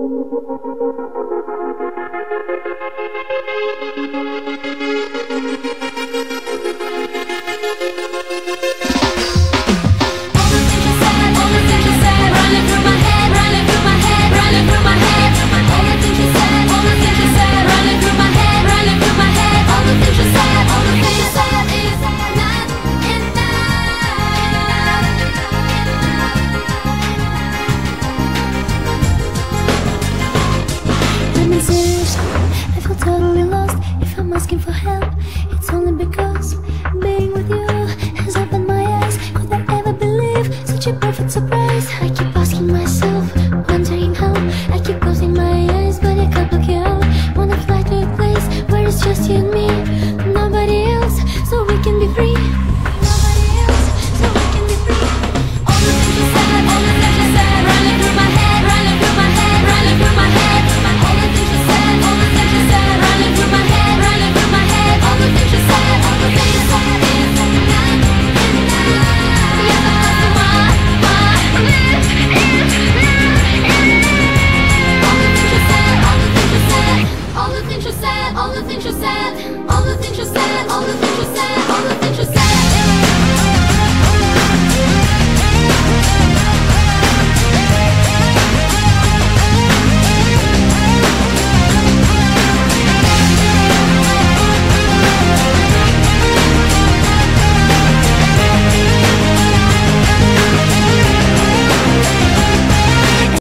I feel totally lost. If I'm asking for help, it's only because being with you has opened my eyes. Could I ever believe such a perfect surprise? I keep asking myself,